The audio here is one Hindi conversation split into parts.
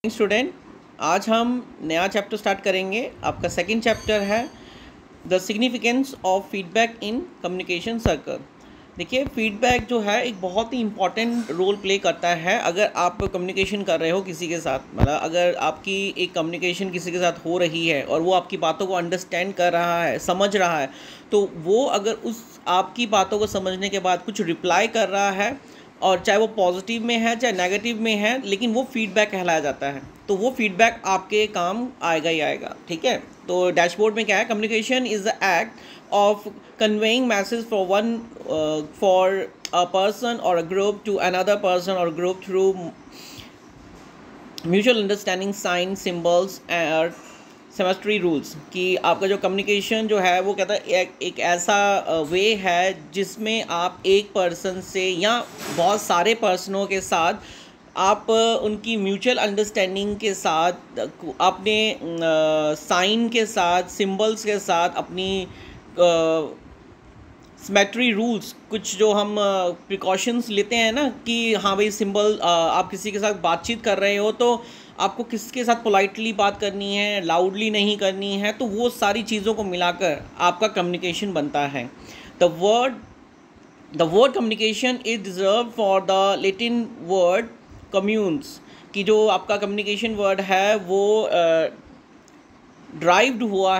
स्टूडेंट, आज हम नया चैप्टर स्टार्ट करेंगे। आपका सेकंड चैप्टर है the significance of feedback in communication circle. देखिए, फीडबैक जो है एक बहुत ही इम्पॉर्टेंट रोल प्ले करता है। अगर आप कम्युनिकेशन कर रहे हो किसी के साथ, मतलब अगर आपकी एक कम्युनिकेशन किसी के साथ हो रही है और वो आपकी बातों को अंडरस्टैंड कर रहा है, समझ रहा है, तो वो अगर उस आपकी बातों को समझने के बाद कुछ रिप्लाई कर रहा है, और चाहे वो पॉजिटिव में है चाहे नेगेटिव में है, लेकिन वो फीडबैक कहलाया जाता है। तो वो फीडबैक आपके काम आएगा ही आएगा। ठीक है, तो डैशबोर्ड में क्या है? Communication is the act of conveying message for a person और a group to another person और group through mutual understanding, sign, symbols और सेमेस्ट्री रूल्स। कि आपका जो कम्युनिकेशन जो है वो कहता है एक ऐसा वे है जिसमें आप एक पर्सन से या बहुत सारे पर्सनों के साथ आप उनकी म्यूचुअल अंडरस्टैंडिंग के साथ, अपने साइन के साथ, सिंबल्स के साथ, अपनी सिमेट्री रूल्स, कुछ जो हम प्रिकॉशंस लेते हैं ना कि हाँ भाई, सिंबल, आप किसी के साथ बातचीत कर रहे हो तो आपको किसके साथ पोलाइटली बात करनी है, लाउडली नहीं करनी है, तो वो सारी चीज़ों को मिलाकर आपका कम्युनिकेशन बनता है। The word communication is reserve for the Latin word communes. कि जो आपका कम्युनिकेशन वर्ड है वो ड्राइव्ड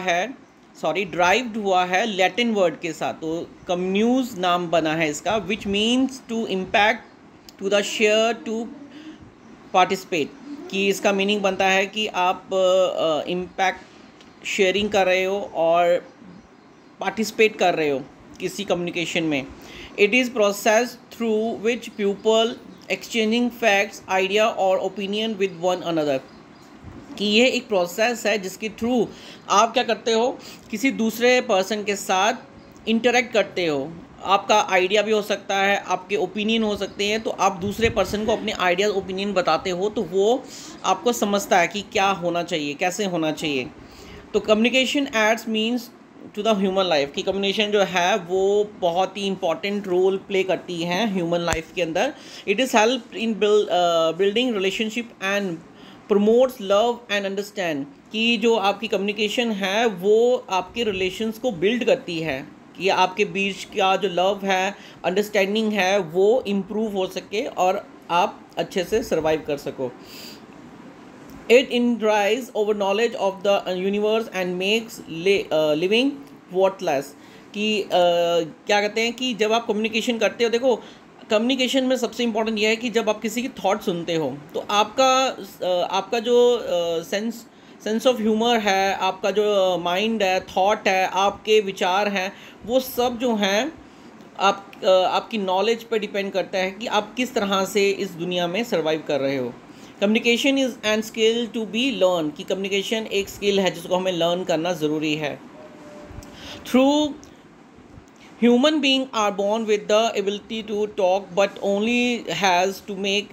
हुआ है लैटिन वर्ड के साथ। तो कम्यूज नाम बना है इसका, which means to impact, to the share, to participate. कि इसका मीनिंग बनता है कि आप इम्पैक्ट शेयरिंग कर रहे हो और पार्टिसिपेट कर रहे हो किसी कम्युनिकेशन में। It is process through which people exchanging facts, idea और ओपिनियन विद वन अनदर। कि ये एक प्रोसेस है जिसके थ्रू आप क्या करते हो, किसी दूसरे पर्सन के साथ इंटरेक्ट करते हो। आपका आइडिया भी हो सकता है, आपके ओपिनियन हो सकते हैं, तो आप दूसरे पर्सन को अपने आइडियाज़, ओपिनियन बताते हो, तो वो आपको समझता है कि क्या होना चाहिए, कैसे होना चाहिए। तो communication aids means to the human life. की कम्युनिकेशन जो है वो बहुत ही इंपॉर्टेंट रोल प्ले करती है ह्यूमन लाइफ के अंदर। It is help in building relationship and promotes love and understand. कि जो आपकी कम्युनिकेशन है वो आपके रिलेशंस को बिल्ड करती है, कि आपके बीच का जो लव है, अंडरस्टैंडिंग है, वो इम्प्रूव हो सके और आप अच्छे से सर्वाइव कर सको। It enriches over knowledge of the universe and makes living worthless. कि क्या कहते हैं कि जब आप कम्युनिकेशन करते हो, देखो कम्युनिकेशन में सबसे इम्पोर्टेंट यह है कि जब आप किसी की थॉट सुनते हो तो आपका जो सेंस ऑफ ह्यूमर है, आपका जो माइंड है, थॉट है, आपके विचार हैं, वो सब जो हैं आपकी नॉलेज पे डिपेंड करता है कि आप किस तरह से इस दुनिया में सर्वाइव कर रहे हो। Communication is an skill to be learn. कि कम्युनिकेशन एक स्किल है जिसको हमें लर्न करना ज़रूरी है। Through human beings are born with the ability to talk, but only has to make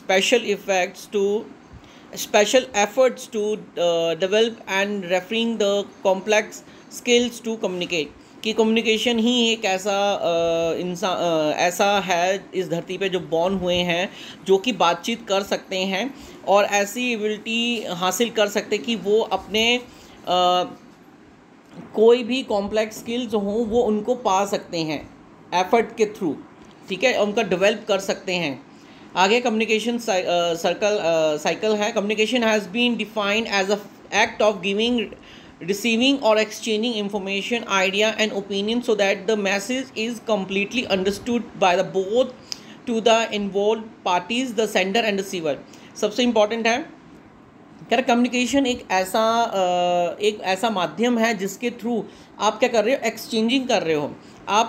special efforts to develop and refining the complex skills to communicate। कि कम्युनिकेशन ही एक ऐसा है इस धरती पे जो बॉर्न हुए हैं, जो कि बातचीत कर सकते हैं और ऐसी एबिलिटी हासिल कर सकते कि वो अपने कोई भी कॉम्प्लेक्स स्किल जो हों वो उनको पा सकते हैं एफर्ट के थ्रू। ठीक है, उनका डेवलप कर सकते हैं। आगे कम्युनिकेशन साइकिल है। Communication has been defined as a act of giving, receiving और exchanging information, idea and opinion so that the message is completely understood by the both to the involve parties, the sender and receiver. सबसे इम्पॉर्टेंट है क्या, कम्युनिकेशन एक ऐसा माध्यम है जिसके थ्रू आप क्या कर रहे हो, एक्सचेंजिंग कर रहे हो।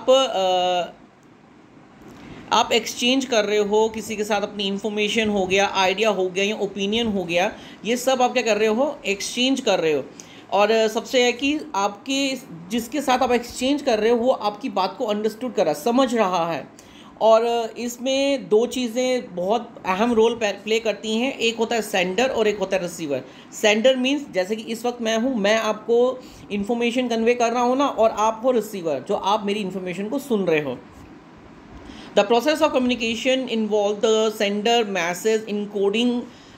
आप एक्सचेंज कर रहे हो किसी के साथ, अपनी इन्फॉर्मेशन हो गया, आइडिया हो गया या ओपिनियन हो गया, ये सब आप क्या कर रहे हो, एक्सचेंज कर रहे हो। और सबसे है कि आपके जिसके साथ आप एक्सचेंज कर रहे हो वो आपकी बात को अंडरस्टूड कर रहा है, समझ रहा है। और इसमें दो चीज़ें बहुत अहम रोल प्ले करती हैं। एक होता है सेंडर और एक होता है रिसीवर। सेंडर मीन्स जैसे कि इस वक्त मैं हूँ, मैं आपको इन्फॉर्मेशन कन्वे कर रहा हूँ ना, और आप हो रिसीवर जो आप मेरी इन्फॉर्मेशन को सुन रहे हो। The process of communication involve the sender message encoding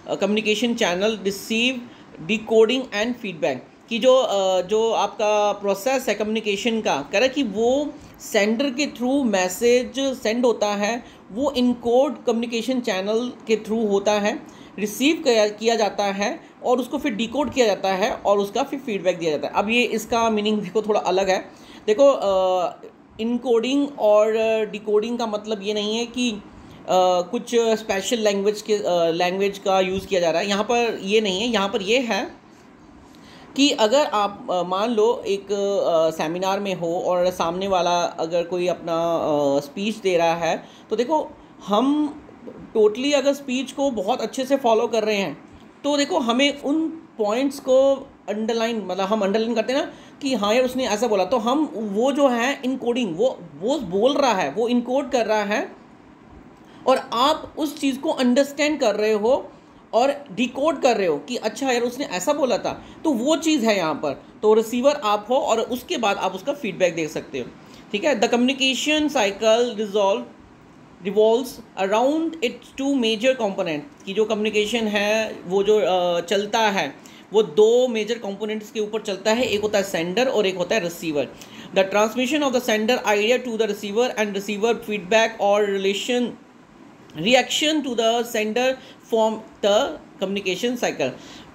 communication channel receive decoding and feedback. कि जो आपका प्रोसेस है कम्युनिकेशन का, कह रहा है कि वो सेंडर के थ्रू मैसेज सेंड होता है, वो इनकोड कम्युनिकेशन चैनल के थ्रू होता है, रिसीव किया जाता है और उसको फिर डिकोड किया जाता है और उसका फिर फीडबैक दिया जाता है। अब ये इसका मीनिंग देखो थोड़ा अलग है। देखो इनकोडिंग और डिकोडिंग का मतलब ये नहीं है कि कुछ स्पेशल लैंग्वेज का यूज़ किया जा रहा है, यहाँ पर ये नहीं है। यहाँ पर ये है कि अगर आप मान लो एक सेमिनार में हो और सामने वाला अगर कोई अपना स्पीच दे रहा है, तो देखो हम टोटली अगर स्पीच को बहुत अच्छे से फॉलो कर रहे हैं तो देखो हमें उन पॉइंट्स को अंडरलाइन, मतलब हम अंडरलाइन करते हैं ना कि हाँ यार उसने ऐसा बोला, तो हम वो जो है इनकोडिंग, वो बोल रहा है, वो इनकोड कर रहा है और आप उस चीज़ को अंडरस्टैंड कर रहे हो और डिकोड कर रहे हो कि अच्छा यार उसने ऐसा बोला था, तो वो चीज़ है यहाँ पर। तो रिसीवर आप हो और उसके बाद आप उसका फीडबैक दे सकते हो, ठीक है। The communication cycle revolves around its two major component. की जो कम्युनिकेशन है वो जो चलता है वो दो मेजर कंपोनेंट्स के ऊपर चलता है, एक होता है सेंडर और एक होता है receiver. The transmission of the sender idea to the receiver and receiver feedback और reaction to the sender form the communication cycle.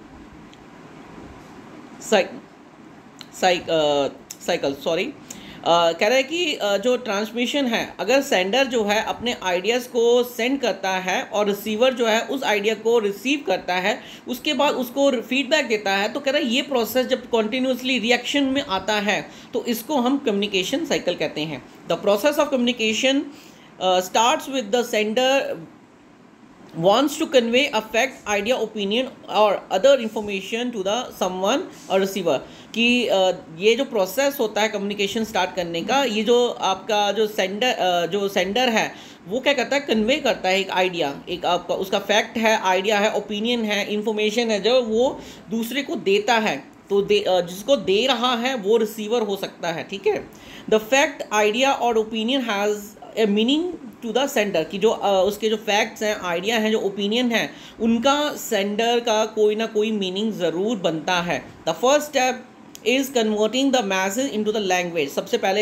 कह रहा है कि जो ट्रांसमिशन है, अगर सेंडर जो है अपने आइडियाज़ को सेंड करता है और रिसीवर जो है उस आइडिया को रिसीव करता है, उसके बाद उसको फीडबैक देता है, तो कह रहा है ये प्रोसेस जब कॉन्टिन्यूसली रिएक्शन में आता है तो इसको हम कम्युनिकेशन साइकिल कहते हैं। The process of communication starts with the sender wants to convey a fact, idea, opinion or other information to the someone or receiver। कि ये जो प्रोसेस होता है कम्युनिकेशन स्टार्ट करने का, ये जो आपका जो सेंडर है वो क्या करता है, कन्वे करता है एक आइडिया, एक आपका उसका फैक्ट है, आइडिया है, ओपिनियन है, इंफॉर्मेशन है, जो वो दूसरे को देता है। तो जिसको दे रहा है वो रिसीवर हो सकता है, ठीक है। द फैक्ट, आइडिया और opinion has a meaning to the sender. कि जो उसके जो फैक्ट्स हैं, आइडिया हैं, जो ओपिनियन है, उनका सेंडर का कोई ना कोई मीनिंग ज़रूर बनता है। The first step is converting the message into the language.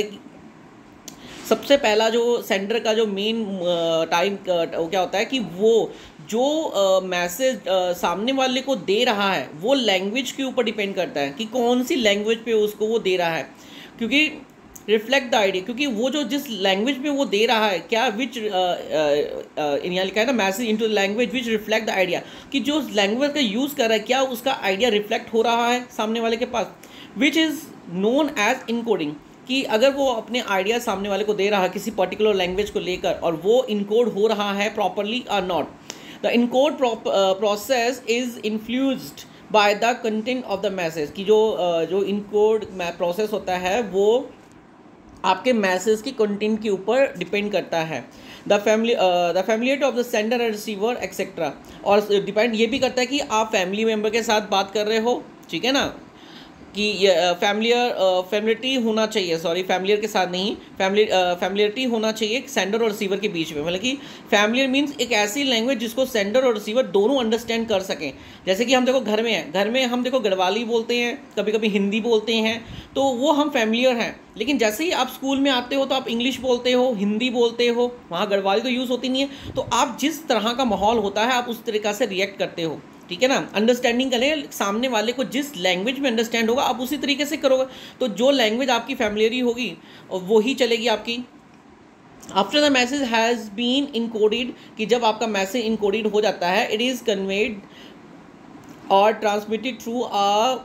सबसे पहला जो सेंडर का जो मेन टाइम क्या होता है कि वो जो मैसेज सामने वाले को दे रहा है वो लैंग्वेज के ऊपर डिपेंड करता है कि कौन सी लैंग्वेज पे उसको वो दे रहा है। क्योंकि रिफ्लेक्ट द आइडिया, क्योंकि वो जो जिस लैंग्वेज में वो दे रहा है, क्या विच यहाँ लिखा है ना, message into the language which reflect the idea, कि जो लैंग्वेज का यूज़ कर रहा है क्या उसका आइडिया रिफ्लेक्ट हो रहा है सामने वाले के पास, which is known as encoding. कि अगर वो अपने आइडिया सामने वाले को दे रहा है किसी पर्टिकुलर लैंग्वेज को लेकर और वो इनकोड हो रहा है प्रॉपरली और not. The encode process is influenced by the content of the message. की जो इनकोड प्रोसेस होता है वो आपके मैसेज की कंटेंट के ऊपर डिपेंड करता है। The familiarity of the sender and receiver etcetera. और डिपेंड ये भी करता है कि आप फैमिली मेम्बर के साथ बात कर रहे हो, ठीक है ना, कि ये फैमिलियरिटी होना चाहिए, फैमिलियर के साथ नहीं, फैमिलियरिटी होना चाहिए सेंडर और रिसीवर के बीच में। मतलब कि फैमिलियर मीन्स एक ऐसी लैंग्वेज जिसको सेंडर और रिसीवर दोनों अंडरस्टैंड कर सकें। जैसे कि हम देखो घर में हम देखो गढ़वाली बोलते हैं, कभी कभी हिंदी बोलते हैं, तो वो हम फैमिलियर हैं। लेकिन जैसे ही आप स्कूल में आते हो तो आप इंग्लिश बोलते हो, हिंदी बोलते हो, वहाँ गढ़वाली तो यूज़ होती नहीं है। तो आप जिस तरह का माहौल होता है आप उस तरीक़ा से रिएक्ट करते हो, ठीक है ना। अंडरस्टैंडिंग करें, सामने वाले को जिस लैंग्वेज में अंडरस्टैंड होगा आप उसी तरीके से करोगे। तो जो लैंग्वेज आपकी फैमिलियरी होगी वो ही चलेगी आपकी। After the message has been encoded, कि जब आपका मैसेज इनकोडेड हो जाता है, इट इज़ कन्वेड और transmitted through a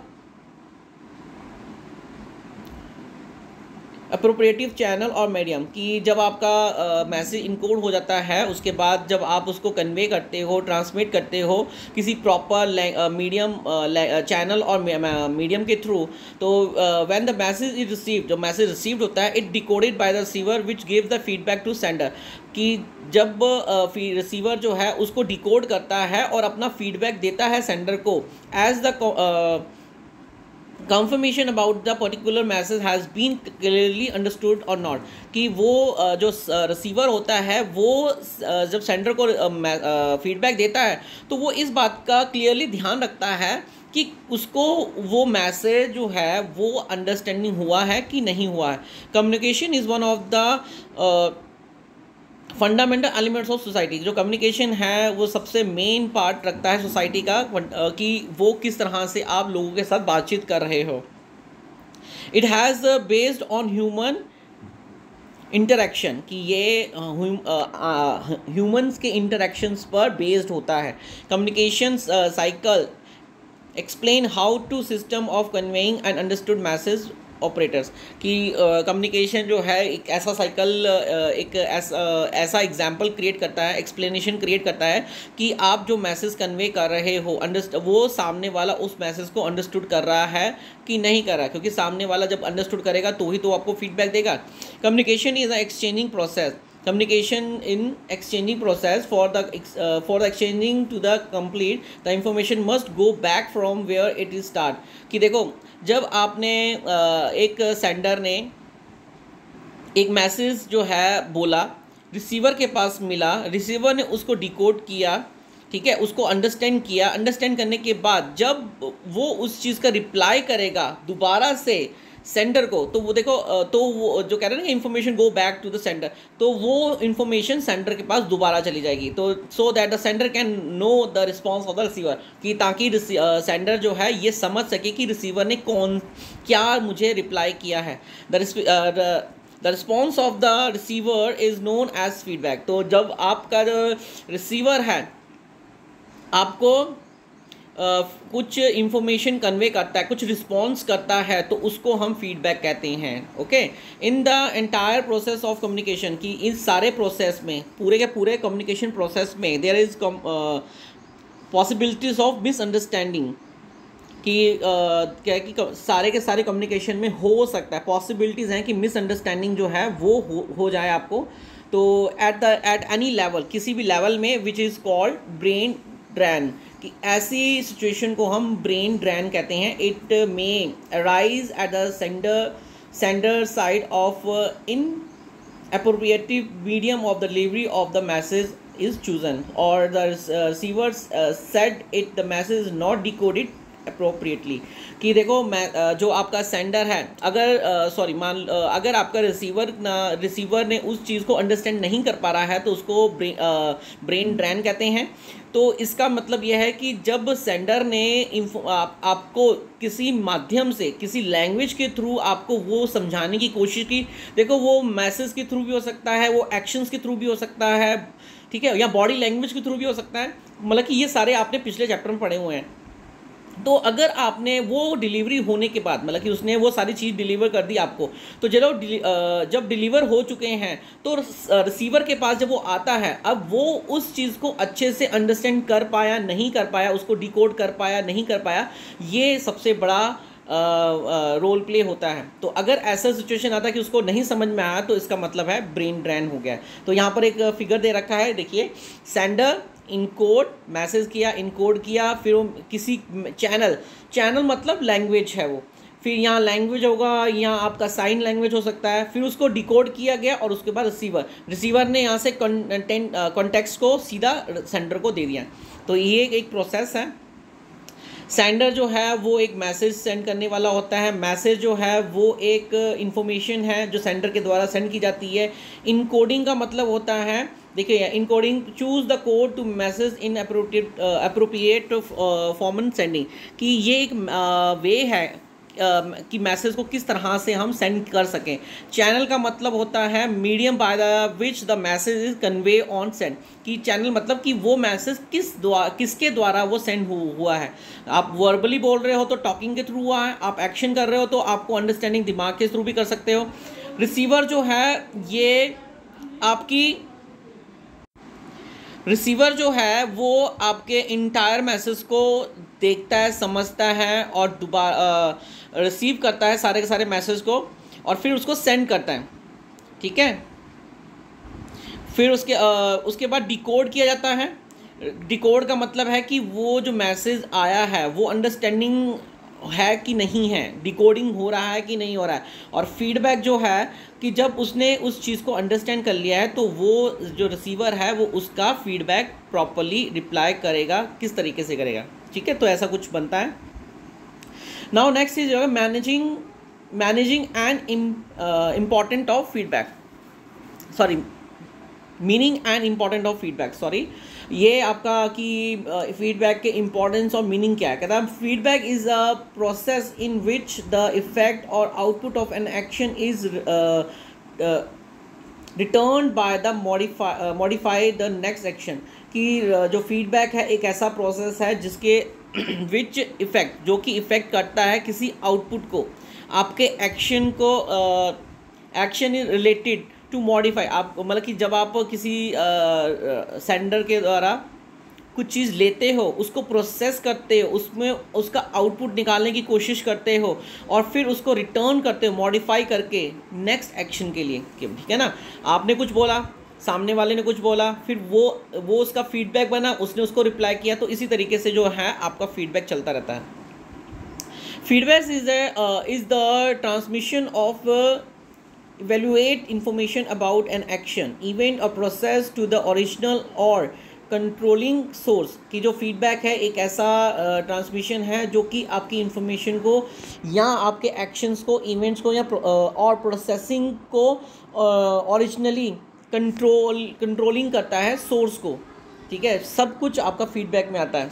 appropriative channel और मीडियम। कि जब आपका मैसेज इनकोड हो जाता है उसके बाद जब आप उसको कन्वे करते हो, ट्रांसमिट करते हो किसी प्रॉपर मीडियम चैनल और मीडियम के थ्रू, तो when the message is received, जो मैसेज रिसीव्ड होता है, it decoded by the receiver which gives the feedback to sender. कि जब रिसीवर जो है उसको डिकोड करता है और अपना फीडबैक देता है सेंडर को as the confirmation about the particular message has been clearly understood और नॉट, कि वो जो रिसीवर होता है वो जब सेंडर को फीडबैक देता है तो वो इस बात का क्लियरली ध्यान रखता है कि उसको वो मैसेज जो है वो अंडरस्टैंडिंग हुआ है कि नहीं हुआ है। Communication is one of the fundamental elements of society. जो कम्युनिकेशन है वो सबसे मेन पार्ट रखता है सोसाइटी का, कि वो किस तरह से आप लोगों के साथ बातचीत कर रहे हो। It has based on human interaction, कि ये ह्यूमंस के इंटरेक्शंस पर बेस्ड होता है। Communication cycle explain how to system of conveying and understood message operators, कि कम्युनिकेशन जो है एक ऐसा साइकिल, एक ऐसा एग्जाम्पल क्रिएट करता है, एक्सप्लेनेशन क्रिएट करता है कि आप जो मैसेज कन्वे कर रहे हो वो सामने वाला उस मैसेज को अंडरस्टूड कर रहा है कि नहीं कर रहा है, क्योंकि सामने वाला जब अंडरस्टूड करेगा तो ही तो आपको फीडबैक देगा। Communication is a exchanging process, communication in exchanging process for the exchanging to the complete the information must go back from where it is start। कि देखो जब आपने एक सेंडर ने एक मैसेज जो है बोला, रिसीवर के पास मिला, रिसीवर ने उसको डिकोड किया, ठीक है, उसको अंडरस्टैंड किया, अंडरस्टैंड करने के बाद जब वो उस चीज़ का रिप्लाई करेगा दोबारा से सेंडर को, तो वो देखो तो वो जो कह रहे हैं ना information go back to the sender, तो वो इन्फॉर्मेशन सेंडर के पास दोबारा चली जाएगी, तो so that the sender can know the response of the receiver, कि ताकि सेंडर जो है ये समझ सके कि रिसीवर ने क्या मुझे रिप्लाई किया है। The response of the receiver is known as feedback. तो जब आपका जो रिसीवर है आपको कुछ इंफॉर्मेशन कन्वे करता है, कुछ रिस्पॉन्स करता है, तो उसको हम फीडबैक कहते हैं। Okay, in the entire process of communication, की इस सारे प्रोसेस में, पूरे के पूरे कम्युनिकेशन प्रोसेस में there is possibilities of misunderstanding, कि क्या है कि सारे के सारे कम्युनिकेशन में हो सकता है, पॉसिबिलिटीज़ हैं कि मिसअंडरस्टैंडिंग जो है वो हो जाए आपको। तो एट एनी लेवल, किसी भी लेवल में, which is called brain drain, कि ऐसी सिचुएशन को हम ब्रेन ड्रेन कहते हैं। It may arise at the sender side of in appropriate medium of the delivery of the message is chosen, or the receiver said it the message is not decoded appropriately। कि देखो मैं जो आपका सेंडर है, अगर अगर आपका रिसीवर ने उस चीज़ को अंडरस्टैंड नहीं कर पा रहा है तो उसको ब्रेन ड्रेन कहते हैं। तो इसका मतलब यह है कि जब सेंडर ने आपको किसी माध्यम से, किसी लैंग्वेज के थ्रू आपको वो समझाने की कोशिश की, देखो वो मैसेज के थ्रू भी हो सकता है, वो एक्शंस के थ्रू भी हो सकता है, ठीक है, या बॉडी लैंग्वेज के थ्रू भी हो सकता है, मतलब कि ये सारे आपने पिछले चैप्टर में पढ़े हुए हैं। तो अगर आपने वो डिलीवरी होने के बाद, मतलब कि उसने वो सारी चीज़ डिलीवर कर दी आपको, तो जब डिलीवर हो चुके हैं तो रिसीवर के पास जब वो आता है, अब वो उस चीज़ को अच्छे से अंडरस्टैंड कर पाया नहीं कर पाया, उसको डिकोड कर पाया नहीं कर पाया, ये सबसे बड़ा रोल प्ले होता है। तो अगर ऐसा सिचुएशन आता है कि उसको नहीं समझ में आया, तो इसका मतलब है ब्रेन ड्रेन हो गया है। तो यहाँ पर एक फिगर दे रखा है, देखिए, सेंडर इनकोड मैसेज किया, इनकोड किया, फिर वो किसी चैनल मतलब लैंग्वेज है वो, फिर यहाँ लैंग्वेज होगा, यहाँ आपका साइन लैंग्वेज हो सकता है, फिर उसको डिकोड किया गया और उसके बाद रिसीवर ने यहाँ से कॉन्टेक्स्ट को सीधा सेंडर को दे दिया। तो ये एक प्रोसेस है। सेंडर जो है वो एक मैसेज सेंड करने वाला होता है, मैसेज जो है वो एक इंफॉर्मेशन है जो सेंडर के द्वारा सेंड की जाती है। इनकोडिंग का मतलब होता है, देखिए, encoding choose the code to message in appropriate form sending, कि ये एक वे है कि मैसेज को किस तरह से हम सेंड कर सकें। चैनल का मतलब होता है medium by the which the message is convey on send, कि चैनल मतलब कि वो मैसेज किसके द्वारा वो सेंड हुआ है। आप वर्बली बोल रहे हो तो टॉकिंग के थ्रू हुआ है, आप एक्शन कर रहे हो तो आपको अंडरस्टैंडिंग दिमाग के थ्रू भी कर सकते हो। रिसीवर जो है ये आपकी रिसीवर जो है वो आपके इंटायर मैसेज को देखता है, समझता है और दोबारा रिसीव करता है सारे के सारे मैसेज को, और फिर उसको सेंड करता है, ठीक है। फिर उसके बाद डिकोड किया जाता है। डिकोड का मतलब है कि वो जो मैसेज आया है वो अंडरस्टैंडिंग है कि नहीं है, डिकोडिंग हो रहा है कि नहीं हो रहा है। और फीडबैक जो है कि जब उसने उस चीज़ को अंडरस्टैंड कर लिया है तो वो जो रिसीवर है वो उसका फीडबैक प्रॉपरली रिप्लाई करेगा, किस तरीके से करेगा, ठीक है। तो ऐसा कुछ बनता है। Now next is managing and important of feedback, sorry meaning and important of feedback, sorry. ये आपका कि फीडबैक के इम्पॉर्टेंस और मीनिंग क्या है, कहता है feedback is a process in which the effect और output of an action is return by the modify the next action. कि जो फीडबैक है एक ऐसा प्रोसेस है जिसके विच इफेक्ट, जो कि इफेक्ट करता है किसी आउटपुट को, आपके एक्शन को, action is related to modify. आप मतलब कि जब आप किसी सेंडर के द्वारा कुछ चीज़ लेते हो, उसको प्रोसेस करते हो, उसमें उसका आउटपुट निकालने की कोशिश करते हो और फिर उसको रिटर्न करते हो मॉडिफाई करके नेक्स्ट एक्शन के लिए, ठीक है ना। आपने कुछ बोला, सामने वाले ने कुछ बोला, फिर वो उसका फीडबैक बना, उसने उसको रिप्लाई किया। तो इसी तरीके से जो है आपका फीडबैक चलता रहता है। Feedback is the transmission of evaluate information about an action, event or process to the original or controlling source। कि जो फीडबैक है एक ऐसा ट्रांसमिशन है जो कि आपकी इंफॉर्मेशन को या आपके एक्शंस को, इवेंट्स को या और प्रोसेसिंग को ओरिजिनली कंट्रोलिंग करता है सोर्स को, ठीक है। सब कुछ आपका फीडबैक में आता है।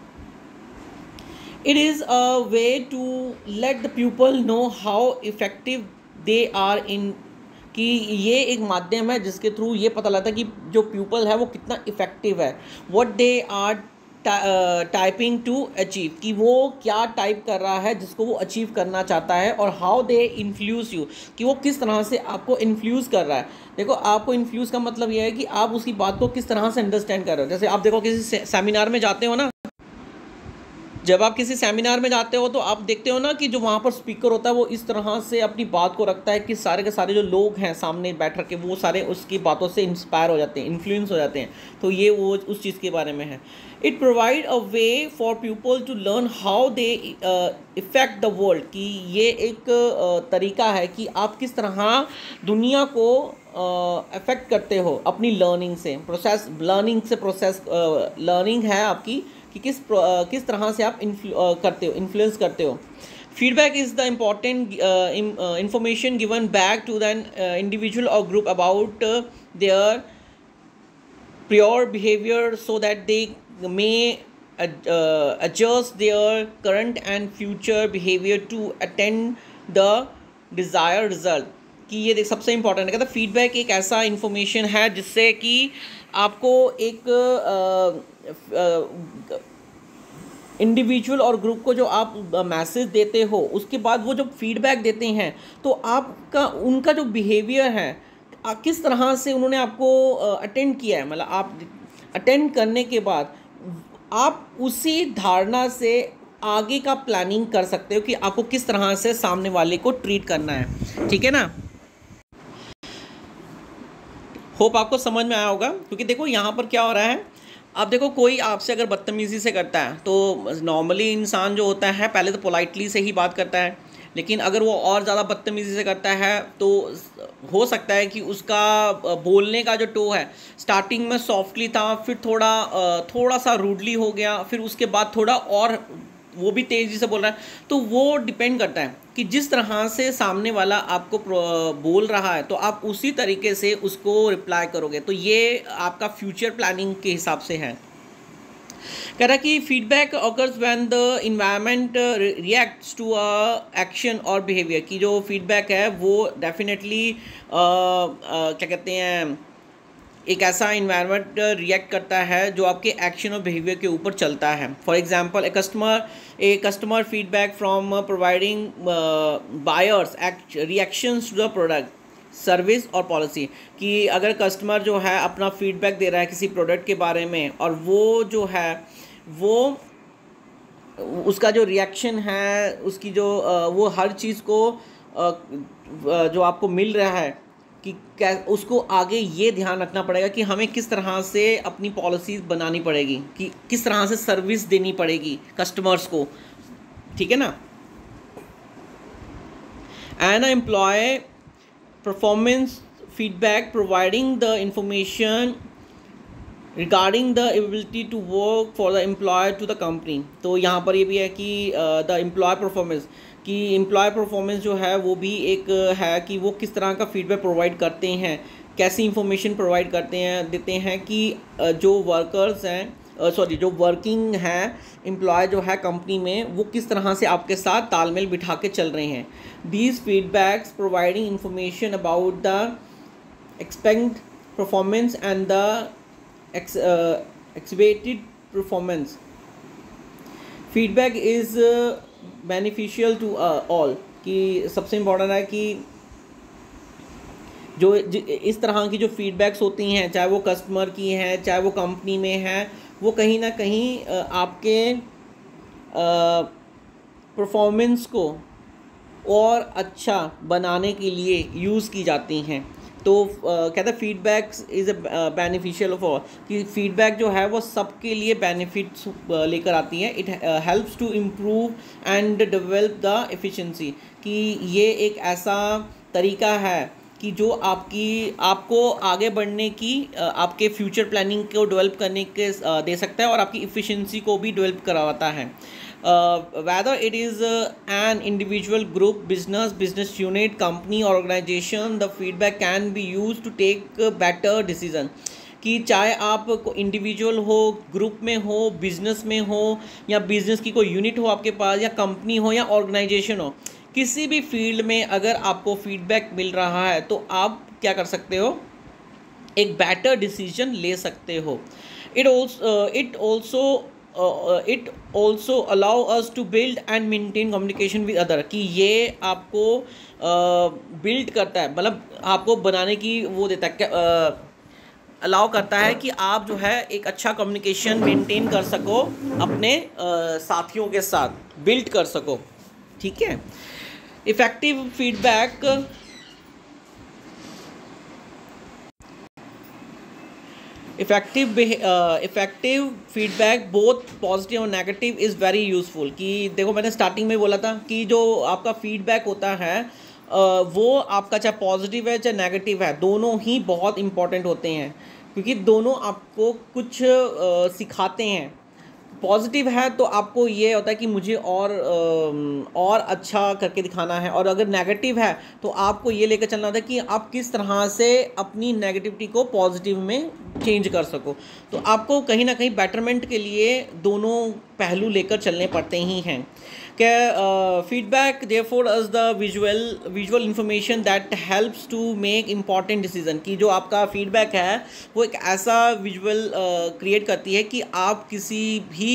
It is a way to let the people know how effective they are in, कि ये एक माध्यम है जिसके थ्रू ये पता लगता है कि जो पीपल है वो कितना इफ़ेक्टिव है। What they are typing to achieve, कि वो क्या टाइप कर रहा है जिसको वो अचीव करना चाहता है। और हाउ दे इन्फ्लुएंस यू, कि वो किस तरह से आपको इन्फ्लुएंस कर रहा है। देखो, आपको इन्फ्लुएंस का मतलब ये है कि आप उसकी बात को किस तरह से अंडरस्टैंड कर रहे हो। जैसे आप देखो किसी सेमिनार में जाते हो ना, जब आप किसी सेमिनार में जाते हो तो आप देखते हो ना कि जो वहाँ पर स्पीकर होता है वो इस तरह से अपनी बात को रखता है कि सारे के सारे जो लोग हैं सामने बैठ कर के वो सारे उसकी बातों से इंस्पायर हो जाते हैं, इन्फ्लुएंस हो जाते हैं। तो ये वो उस चीज़ के बारे में है। It provide a way for people to learn how they effect the world, कि ये एक तरीका है कि आप किस तरह दुनिया को अफेक्ट करते हो अपनी लर्निंग से। लर्निंग है आपकी कि किस तरह से आप इन्फ्लुएंस करते हो। Feedback is the important information given back to the individual और group about their prior behavior so that they may adjust their current and future behavior to attain the desired result। कि ये देख सबसे इंपॉर्टेंट है, कहता है फीडबैक एक ऐसा इन्फॉर्मेशन है जिससे कि आपको एक इंडिविजुअल और ग्रुप को जो आप मैसेज देते हो उसके बाद वो जब फीडबैक देते हैं तो आपका उनका जो बिहेवियर है, किस तरह से उन्होंने आपको अटेंड किया है, मतलब आप अटेंड करने के बाद आप उसी धारणा से आगे का प्लानिंग कर सकते हो कि आपको किस तरह से सामने वाले को ट्रीट करना है, ठीक है ना। होप आपको समझ में आया होगा। क्योंकि देखो यहाँ पर क्या हो रहा है, अब देखो कोई आपसे अगर बदतमीज़ी से करता है तो नॉर्मली इंसान जो होता है पहले तो पोलाइटली से ही बात करता है, लेकिन अगर वो और ज़्यादा बदतमीज़ी से करता है तो हो सकता है कि उसका बोलने का जो टो है स्टार्टिंग में सॉफ्टली था, फिर थोड़ा सा रूडली हो गया, फिर उसके बाद थोड़ा और वो भी तेज़ी से बोल रहा है। तो वो डिपेंड करता है कि जिस तरह से सामने वाला आपको बोल रहा है तो आप उसी तरीके से उसको रिप्लाई करोगे। तो ये आपका फ्यूचर प्लानिंग के हिसाब से है। कह रहा कि feedback occurs when the environment reacts to a action और बिहेवियर, की जो फीडबैक है वो डेफिनेटली क्या कहते हैं, एक ऐसा इन्वायरमेंट रिएक्ट करता है जो आपके एक्शन और बिहेवियर के ऊपर चलता है। For example a customer feedback from providing buyers reactions to the product, service और पॉलिसी, कि अगर कस्टमर जो है अपना फीडबैक दे रहा है किसी प्रोडक्ट के बारे में और वो जो है वो उसका जो रिएक्शन है उसकी जो वो हर चीज़ को जो आपको मिल रहा है कि क्या उसको आगे ये ध्यान रखना पड़ेगा कि हमें किस तरह से अपनी पॉलिसीज़ बनानी पड़ेगी, कि किस तरह से सर्विस देनी पड़ेगी कस्टमर्स को, ठीक है ना। And employ performance feedback providing the information regarding the ability to work for the employ to the company. तो यहाँ पर ये भी है कि द एम्प्लॉय परफॉर्मेंस, कि एम्प्लॉय परफॉर्मेंस जो है वो भी एक है कि वो किस तरह का फीडबैक प्रोवाइड करते हैं, कैसी इंफॉर्मेशन प्रोवाइड करते हैं, देते हैं कि जो वर्कर्स हैं जो वर्किंग हैं एम्प्लॉय जो है कंपनी में, वो किस तरह से आपके साथ तालमेल बिठा के चल रहे हैं। These feedbacks providing information about the expect performance and the exhibited performance. Feedback is beneficial to all, कि सबसे इम्पोर्टेंट है कि जो इस तरह की जो फीडबैक्स होती हैं, चाहे वो कस्टमर की हैं चाहे वो कंपनी में है, वो कहीं ना कहीं आपके परफॉर्मेंस को और अच्छा बनाने के लिए यूज़ की जाती हैं। तो कहते हैं feedbacks is a beneficial of all, कि फीडबैक जो है वो सबके लिए बेनिफिट्स लेकर आती है। It helps to improve and develop the efficiency, कि ये एक ऐसा तरीका है कि जो आपको आगे बढ़ने की आपके फ्यूचर प्लानिंग को डेवलप करने के दे सकता है और आपकी इफ़िशिएंसी को भी डेवलप करवाता है। whether it is an individual, group, business unit, company or organization, the feedback can be used to take better decision। कि चाहे आप इंडिविजुअल हो, ग्रुप में हो, बिजनेस में हो, या बिजनेस की कोई यूनिट हो आपके पास, या कंपनी हो या ऑर्गेनाइजेशन हो, किसी भी फील्ड में अगर आपको फीडबैक मिल रहा है तो आप क्या कर सकते हो, एक बेटर डिसीजन ले सकते हो। It also allow us to build and maintain communication with other, कि ये आपको बिल्ड करता है, मतलब आपको बनाने की वो देता है, अलाउ करता है कि आप जो है एक अच्छा कम्युनिकेशन मेंटेन कर सको, अपने साथियों के साथ बिल्ड कर सको। ठीक है। Effective feedback, effective feedback both positive और नेगेटिव इज़ वेरी यूज़फुल। कि देखो मैंने स्टार्टिंग में बोला था कि जो आपका फीडबैक होता है वो आपका चाहे पॉजिटिव है चाहे नेगेटिव है, दोनों ही बहुत इम्पॉर्टेंट होते हैं, क्योंकि दोनों आपको कुछ सिखाते हैं। पॉजिटिव है तो आपको ये होता है कि मुझे और अच्छा करके दिखाना है, और अगर नेगेटिव है तो आपको ये लेकर चलना होता है कि आप किस तरह से अपनी नेगेटिविटी को पॉजिटिव में चेंज कर सको। तो आपको कहीं ना कहीं बेटरमेंट के लिए दोनों पहलू लेकर चलने पड़ते ही हैं। क्या feedback therefore as the visual information that helps to make important decision, कि जो आपका फीडबैक है वो एक ऐसा विजुअल क्रिएट करती है कि आप किसी भी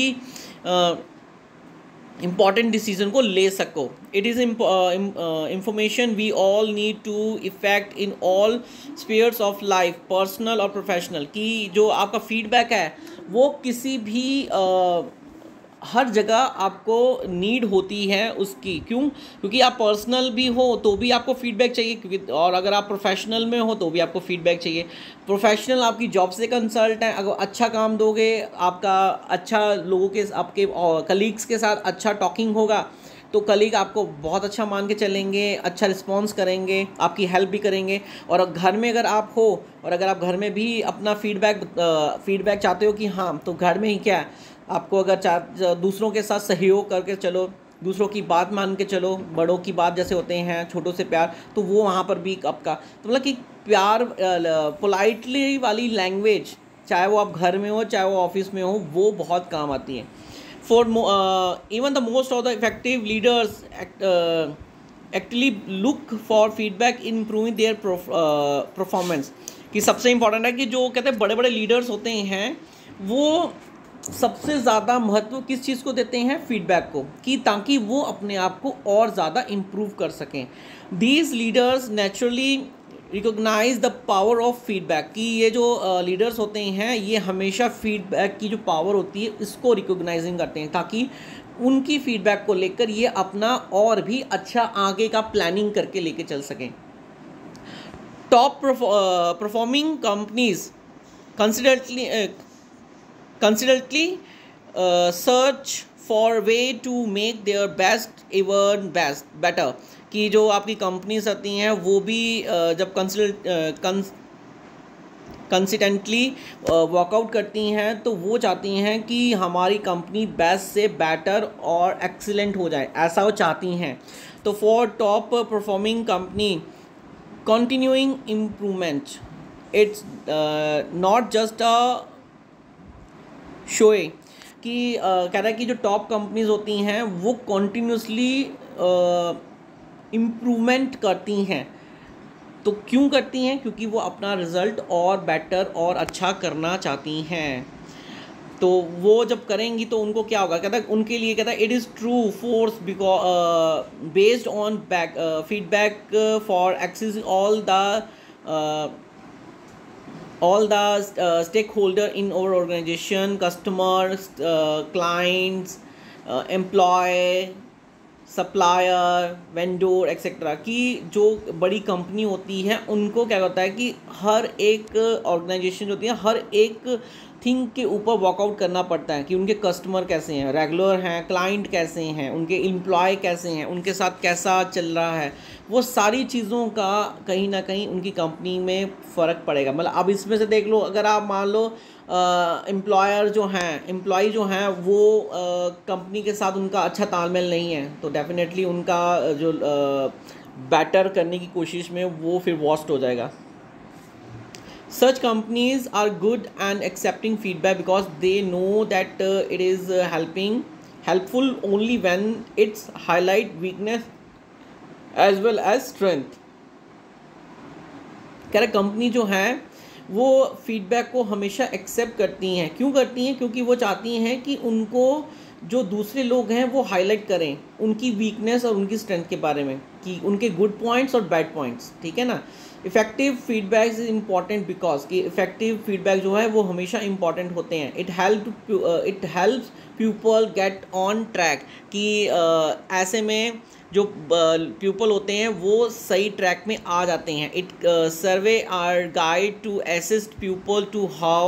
इम्पॉर्टेंट डिसीजन को ले सको। It is information we all need to effect in all spheres of life, personal और प्रोफेशनल, कि जो आपका फीडबैक है वो किसी भी हर जगह आपको नीड होती है उसकी। क्योंकि आप पर्सनल भी हो तो भी आपको फीडबैक चाहिए, और अगर आप प्रोफेशनल में हो तो भी आपको फीडबैक चाहिए। प्रोफेशनल आपकी जॉब से कंसल्ट है, अगर अच्छा काम दोगे, आपका अच्छा लोगों के आपके कलीग्स के साथ अच्छा टॉकिंग होगा तो कलीग आपको बहुत अच्छा मान के चलेंगे, अच्छा रिस्पॉन्स करेंगे, आपकी हेल्प भी करेंगे। और घर में अगर आप हो और अगर आप घर में भी अपना फीडबैक चाहते हो कि हाँ, तो घर में ही क्या है, आपको अगर दूसरों के साथ सहयोग करके चलो, दूसरों की बात मान के चलो, बड़ों की बात जैसे होते हैं, छोटों से प्यार, तो वो वहाँ पर भी आपका तो मतलब कि प्यार, पोलाइटली वाली लैंग्वेज, चाहे वो आप घर में हो चाहे वो ऑफिस में हो, वो बहुत काम आती है। For even the most of the effective leaders actually look for feedback in improving their performance, कि सबसे इम्पॉर्टेंट है कि जो कहते हैं बड़े बड़े लीडर्स होते हैं वो सबसे ज़्यादा महत्व किस चीज़ को देते हैं, फीडबैक को, कि ताकि वो अपने आप को और ज़्यादा इम्प्रूव कर सकें। These leaders naturally recognise the power of feedback, कि ये जो लीडर्स होते हैं ये हमेशा फीडबैक की जो पावर होती है इसको रिकॉग्नाइजिंग करते हैं, ताकि उनकी फीडबैक को लेकर ये अपना और भी अच्छा आगे का प्लानिंग करके लेके चल सकें। Top performing companies constantly search for way to make their best even better, कि जो आपकी कंपनीज आती हैं वो भी जब कंसिस्टेंटली वर्कआउट करती हैं तो वो चाहती हैं कि हमारी कंपनी बेस्ट से बेटर और एक्सीलेंट हो जाए, ऐसा वो चाहती हैं। तो for top performing company continuing improvement, it's not just a show कि कह रहा है कि जो टॉप कंपनीज होती हैं वो कॉन्टीन्यूसली इम्प्रूवमेंट करती हैं। तो क्यों करती हैं? क्योंकि वो अपना रिज़ल्ट और बेटर और अच्छा करना चाहती हैं। तो वो जब करेंगी तो उनको क्या होगा, कहता है उनके लिए, कहता है it is true force because based on feedback for access all the stakeholder in our organization, customers, clients, employee, supplier, vendor etcetera, कि जो बड़ी कंपनी होती है उनको क्या होता है कि हर एक ऑर्गेनाइजेशन होती है, हर एक थिंग के ऊपर वर्कआउट करना पड़ता है कि उनके कस्टमर कैसे हैं, रेगुलर हैं, क्लाइंट कैसे हैं, उनके एम्प्लॉय कैसे हैं, उनके साथ कैसा चल रहा है, वो सारी चीज़ों का कहीं ना कहीं उनकी कंपनी में फ़र्क पड़ेगा। मतलब अब इसमें से देख लो, अगर आप मान लो एम्प्लॉय जो हैं वो कंपनी के साथ उनका अच्छा तालमेल नहीं है तो डेफिनेटली उनका जो बेटर करने की कोशिश में वो फिर वॉस्ट हो जाएगा। Such companies are good and accepting feedback because they know that it is helpful only when it's highlight weakness as well as strength। कह रहे कंपनी जो है वो फीडबैक को हमेशा एक्सेप्ट करती हैं। क्यों करती हैं? क्योंकि वो चाहती हैं कि उनको जो दूसरे लोग हैं वो हाईलाइट करें उनकी वीकनेस और उनकी स्ट्रेंथ के बारे में, कि उनके गुड पॉइंट्स और बैड पॉइंट्स, ठीक है ना। Effective feedback is important because कि इफेक्टिव फीडबैक जो है वो हमेशा इंपॉर्टेंट होते हैं। It helps people get on track, कि ऐसे में जो पीपल होते हैं वो सही ट्रैक में आ जाते हैं। It survey are guide to assist people to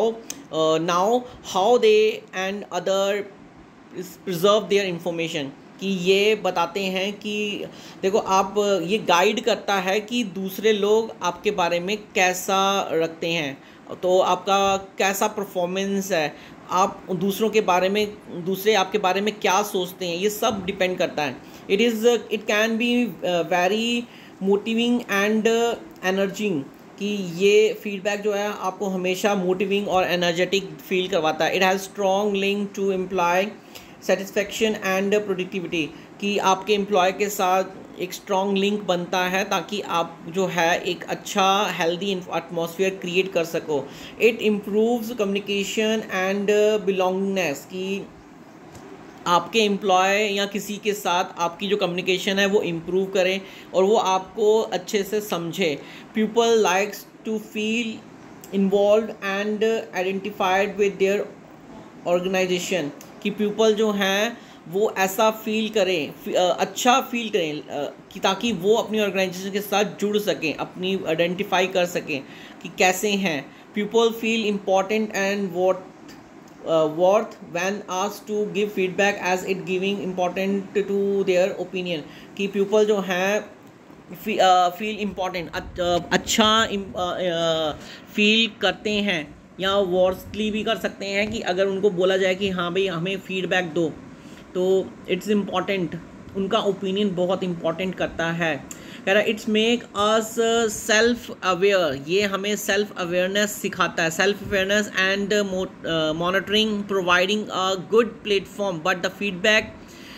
how they and other preserve their information, कि ये बताते हैं कि देखो आप, ये गाइड करता है कि दूसरे लोग आपके बारे में कैसा रखते हैं, तो आपका कैसा परफॉर्मेंस है, आप दूसरों के बारे में, दूसरे आपके बारे में क्या सोचते हैं, ये सब डिपेंड करता है। It can be very motivating and energising, कि ये फीडबैक जो है आपको हमेशा मोटिविंग और एनर्जेटिक फील करवाता है। It has strong link to employ satisfaction and productivity, कि आपके एम्प्लॉय के साथ एक स्ट्रॉन्ग लिंक बनता है ताकि आप जो है एक अच्छा हेल्दी एटमॉस्फेयर क्रिएट कर सको। It improves communication and belongingness, कि आपके एम्प्लॉय या किसी के साथ आपकी जो कम्युनिकेशन है वो इम्प्रूव करें और वो आपको अच्छे से समझे। People likes to feel involve and identified with their organisation, कि पीपल जो हैं वो ऐसा फील करें, अच्छा फील करें, कि ताकि वो अपनी ऑर्गेनाइजेशन के साथ जुड़ सकें, अपनी आइडेंटिफाई कर सकें कि कैसे हैं। People feel important and worth when asked to give feedback as it giving important to their opinion, कि पीपल जो हैं फील इम्पॉर्टेंट, अच्छा फील करते हैं, या वर्सली भी कर सकते हैं कि अगर उनको बोला जाए कि हाँ भाई हमें फीडबैक दो, तो इट्स इम्पॉर्टेंट, उनका ओपिनियन बहुत इम्पॉर्टेंट करता है। कह रहा है it's make us self aware, ये हमें सेल्फ अवेयरनेस सिखाता है, self awareness and monitoring, providing a good platform, but the feedback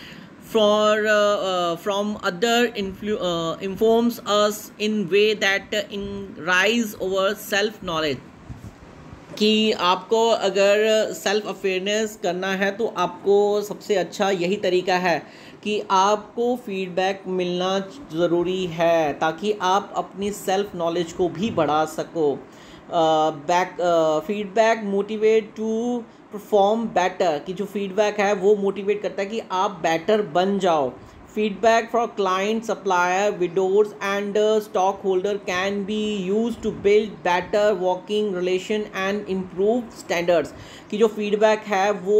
from other informs us in way that enrich our self knowledge, कि आपको अगर सेल्फ अवेयरनेस करना है तो आपको सबसे अच्छा यही तरीका है कि आपको फीडबैक मिलना ज़रूरी है ताकि आप अपनी सेल्फ नॉलेज को भी बढ़ा सको। Feedback motivate to perform better, कि जो फीडबैक है वो मोटिवेट करता है कि आप बेटर बन जाओ। Feedback for client, supplier, vendors and stock holder can be use to build better working relation and improve standards, कि जो फीडबैक है वो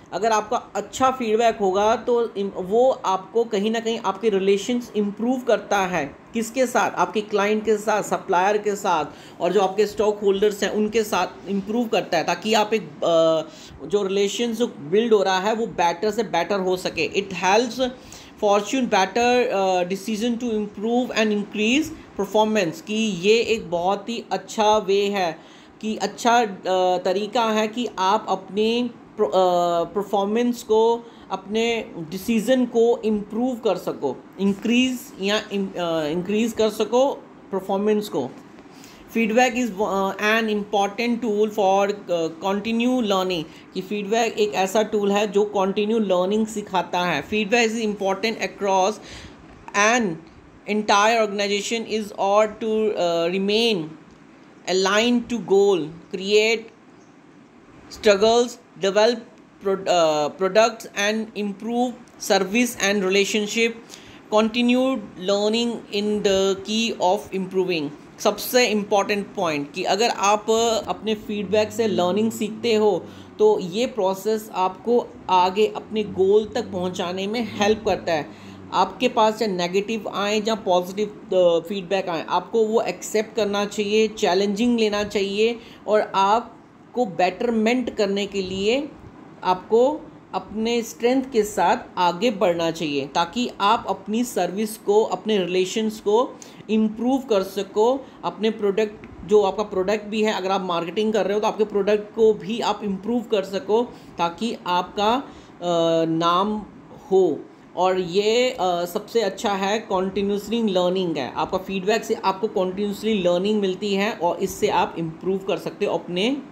अगर आपका अच्छा फीडबैक होगा तो वो आपको कहीं ना कहीं आपके रिलेशंस इम्प्रूव करता है। किसके साथ? आपके क्लाइंट के साथ, सप्लायर के साथ, और जो आपके स्टॉक होल्डर्स हैं उनके साथ इम्प्रूव करता है, ताकि आप एक जो रिलेशंस जो बिल्ड हो रहा है वो बेटर से बेटर हो सके। It helps fortune better decision to improve and increase performance. कि ये एक बहुत ही अच्छा वे है, कि अच्छा तरीका है कि आप अपने परफॉर्मेंस को, अपने डिसीज़न को इम्प्रूव कर सको, इंक्रीज़ कर सको परफॉर्मेंस को। Feedback is an important tool for continue learning. कि फीडबैक एक ऐसा टूल है जो कंटिन्यू लर्निंग सिखाता है। Feedback is important across an entire organization is or to remain aligned to goal, create struggles, develop products and improve service and relationship. Continued learning in the key of improving. सबसे इम्पॉर्टेंट पॉइंट कि अगर आप अपने फीडबैक से लर्निंग सीखते हो तो ये प्रोसेस आपको आगे अपने गोल तक पहुंचाने में हेल्प करता है। आपके पास चाहे नेगेटिव आए या पॉजिटिव फीडबैक आए, आपको वो एक्सेप्ट करना चाहिए, चैलेंजिंग लेना चाहिए, और आपको बेटरमेंट करने के लिए आपको अपने स्ट्रेंथ के साथ आगे बढ़ना चाहिए, ताकि आप अपनी सर्विस को, अपने रिलेशंस को इम्प्रूव कर सको। अपने प्रोडक्ट, जो आपका प्रोडक्ट भी है, अगर आप मार्केटिंग कर रहे हो तो आपके प्रोडक्ट को भी आप इम्प्रूव कर सको, ताकि आपका नाम हो। और ये सबसे अच्छा है कॉन्टीन्यूसली लर्निंग है। आपका फीडबैक से आपको कॉन्टीन्यूसली लर्निंग मिलती है और इससे आप इम्प्रूव कर सकते हो,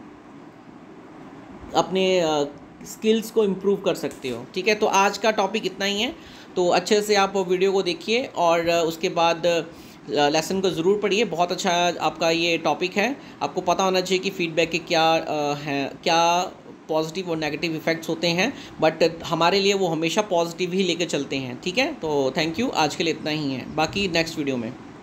अपने स्किल्स को इम्प्रूव कर सकते हो। ठीक है, तो आज का टॉपिक इतना ही है। तो अच्छे से आप वीडियो को देखिए और उसके बाद लेसन को ज़रूर पढ़िए। बहुत अच्छा आपका ये टॉपिक है। आपको पता होना चाहिए कि फ़ीडबैक के क्या हैं, क्या पॉजिटिव और नेगेटिव इफ़ेक्ट्स होते हैं, बट हमारे लिए वो हमेशा पॉजिटिव ही लेके चलते हैं। ठीक है, तो थैंक यू। आज के लिए इतना ही है, बाकी नेक्स्ट वीडियो में।